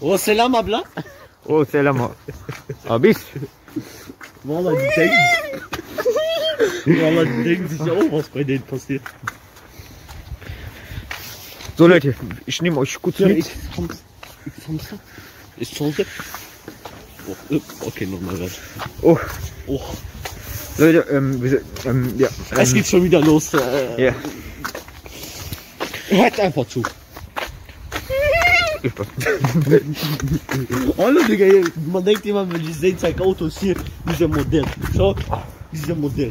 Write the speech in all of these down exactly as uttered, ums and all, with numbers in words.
Oh, Salam abla. Oh, Salam. Abis. Wallah, die denken. Wallah, die denken sich ja auch, was bei denen passiert. So Leute, ich nehme euch gut Ja, mit. ich komm's. Ich komm's. Ich sollte. Oh, okay, nochmal was. Oh, Oh. Leute, ähm, wir, ähm, ja. Ähm, Es geht schon wieder los. Äh, ja. Hört einfach zu. Ich weiß. Hallo Digga, man denkt immer, wenn ich sehe, zeig Autos hier, dieser Modell. Schau, dieser Modell.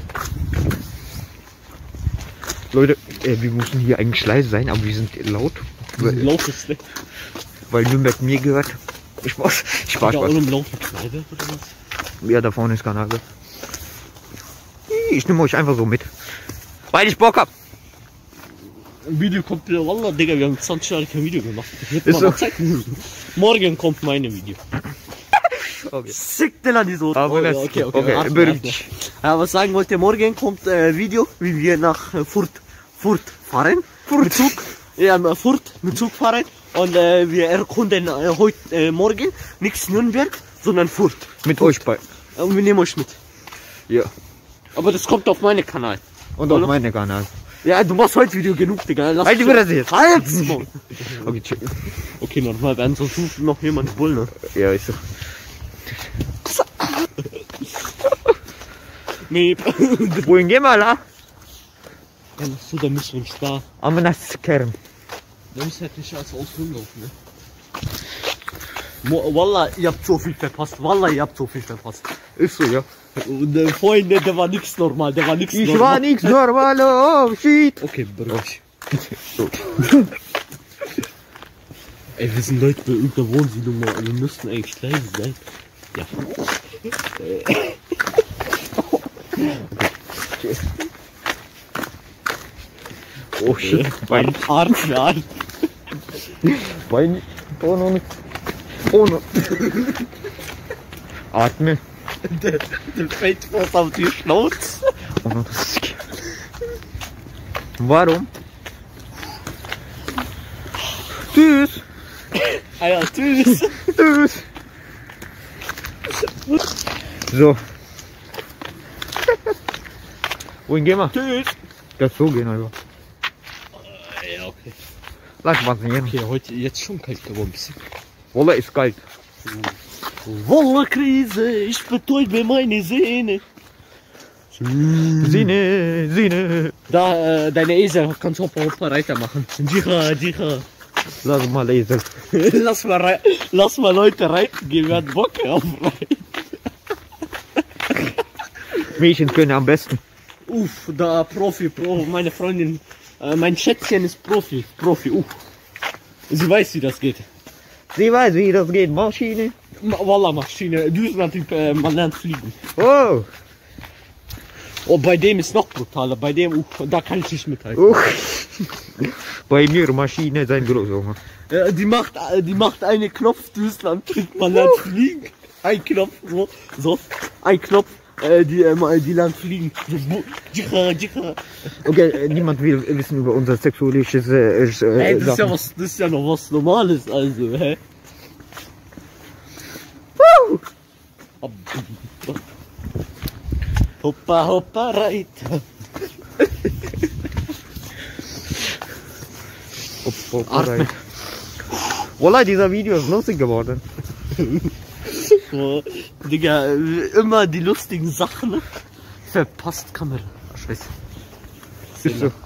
Leute, äh, wir müssen hier eigentlich leise sein, aber wir sind laut. Weil, Lauteste. weil Nürnberg mir gehört. Ich weiß, ich weiß Da was. auch im Lauf der Kneipe oder was? Ja, da vorne ist Kanal. Ich nehme euch einfach so mit. Weil ich Bock hab. Ein Video kommt, Wallah, Digga, wir haben zwanzig Jahre kein Video gemacht. Ist Ist so. so. Morgen kommt meine Video. Okay. Sick, Digga, die so. Aber Oh, ja, das- okay, okay. okay, Warte, berühmt. warte. Ja, was sagen wollte, morgen kommt äh, Video, wie wir nach äh, Furt, Furt fahren. Furt. Mit Zug. Ja, äh, Furt mit Zug fahren. Und äh, wir erkunden äh, heute, äh, morgen, nichts Nürnberg, sondern Furt. Mit euch bei. Und wir nehmen euch mit. Ja. Aber das kommt auf meinen Kanal. Und auf Oder? meinen Kanal. Ja, du machst heute Video genug, Digga. Lass Halt die Fresse jetzt. Halt's Maul. Okay, chill. Okay, nochmal, werden sonst ruft noch jemand Bull, ne? Ja, ist so. Nee. Wohin gehen wir, la? Ja, so, da müssen wir uns da. Am Nasskern. Da müssen halt nicht als Ausgang laufen, ne? Mo- Wallah, ihr habt so viel verpasst. Wallah, ihr habt so viel verpasst. Ist so, ja. Und äh, vorhin, ne, der war nix normal, der war nix Ich normal. war nix normal, oh shit. Okay, beruhig. So. Ey, wir sind Leute bei irgendeiner Wohnsiedlung, wir müssten eigentlich leise sein. Ja. Oh shit. Bein. Arm für Arm. Bein. Oh no. Oh no. Atme. Der, der fällt was auf die Schnauze. Oh no. Warum? Tschüss. Ah ja, tschüss. Tschüss. So. Wohin gehen wir? Tschüss. Das so gehen einfach. Ja, okay. Lass was gehen. Okay, heute jetzt schon kalt geworden. Bisschen. Wallah ist kalt. Wallah, Krise, ich betäube meine Sehne. Sine, Sine. Da, äh, deine Esel kannst du Hoppa Hoppa Reiter machen. Dicha, Dicha. Lass mal lesen. Lass mal, rei- lass mal Leute reiten gehen, wir hatten Bock auf Reiten. Mädchen können am besten. Uff, da Profi, Pro, meine Freundin, äh, mein Schätzchen ist Profi, Profi, uff. Sie weiß, wie das geht. Sie weiß, wie das geht. Maschine. Ma- Wallah, Maschine, Düsenantrieb, äh, man lernt fliegen. Oh. Oh, bei dem ist noch brutaler, bei dem, uff, da kann ich nicht mithalten. Oh. Bei mir Maschine sein Großjunge. Äh, die macht, äh, die macht eine Knopf, Düsenantrieb, man lernt fliegen. Ein Knopf, so, so, ein Knopf. Äh, die, äh, die lernen fliegen. So, bu- Dicha, Dicha. Okay, äh, niemand will wissen über unser sexualisches äh, äh, Ey, das ist ja Sachen. was, das ist ja noch was Normales, also, hä? Hoppa, hoppa, Reiter. Hopp, hopp, rein. Wallah, dieser Video ist lustig geworden. So, Digga, äh, immer die lustigen Sachen. Verpasst Kamera. Ach, Scheiße. Ist so.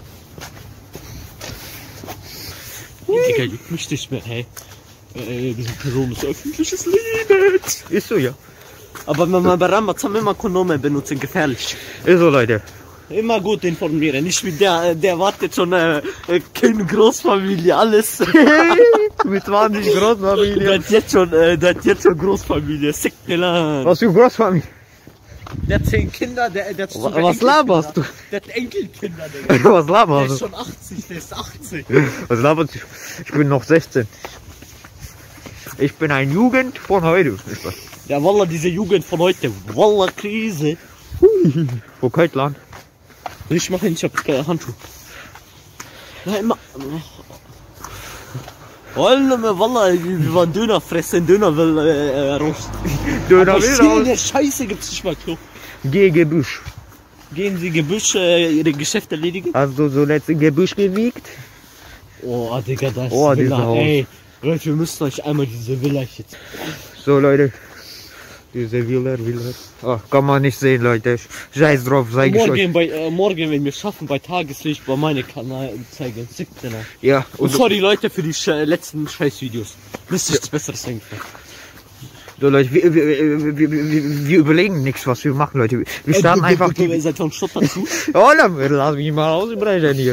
Digga, juckt mich nicht mehr, hey. Äh, diese Person ist öffentliches Leben. Ist so, ja. Aber wenn man bei Ramazan immer Kondome benutzen, gefährlich. Ist so, Leute. Immer gut informieren, nicht wie der, der wartet schon, äh, Kind, Großfamilie, alles. Mit zwanzig Der Großfamilie. hat jetzt schon, äh, der hat jetzt schon Großfamilie, Sicknelan. Was für Großfamilie? Der hat zehn Kinder, der, der hat Was, sogar was laberst du? Enkelkinder. Der hat Enkelkinder, Digga. Was Der laberst ist du? schon achtzig, der ist achtzig. Was laberst du? Ich bin noch sechzehn. Ich bin ein Jugend von heute. Ja, Wallah, diese Jugend von heute, Wallah, Krise. Wo kalt Land? Ich mache nicht, ich hab äh, Handschuhe. Ja, immer. Wallah, Wallah, wir waren Döner fressen, Döner will äh, raus. Döner Aber will still raus. in der Scheiße gibt's nicht mal Klo. Geh Gebüsch. Gehen Sie Gebüsch äh, Ihre Geschäfte erledigen? Hast du so letzte Gebüsch gewiegt? Oh, Digga, das Oh, ist diese Villa, Haus. ey. Leute, wir müssen euch einmal diese Villa jetzt. So Leute. Diese Villa, Villa. Oh, kann man nicht sehen, Leute. Scheiß drauf, sag ich euch. Morgen, bei, äh, morgen, wenn wir schaffen, bei Tageslicht bei meinem Kanal zeigen. siebzehn. Ja, Und und sorry Leute für die sch letzten Scheißvideos. Müsste ich Besseres denken. so Leute, wir, wir, wir, wir, wir, wir überlegen nichts, was wir machen, Leute. Wir starten einfach die... Ihr seid schon Stopp dazu. Oh, dann lass mich mal ausbrechen hier.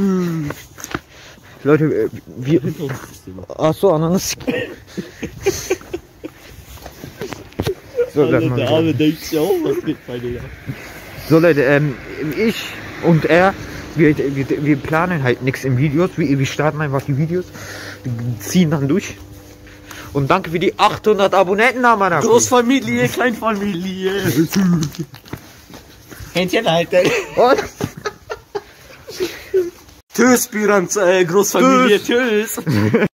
Leute, wir... Ach so, Ananas. So, lass Alter, mal der Arme denkt sich auch, was geht bei dir. So Leute, ähm, ich und er, wir, wir, wir planen halt nichts in Videos, wir, wir starten einfach die Videos, ziehen dann durch. Und danke für die achthundert Abonnenten, Mann. Großfamilie, Kleinfamilie. Händchen halten. Und Tschüss, Biran, äh, Großfamilie, tschüss.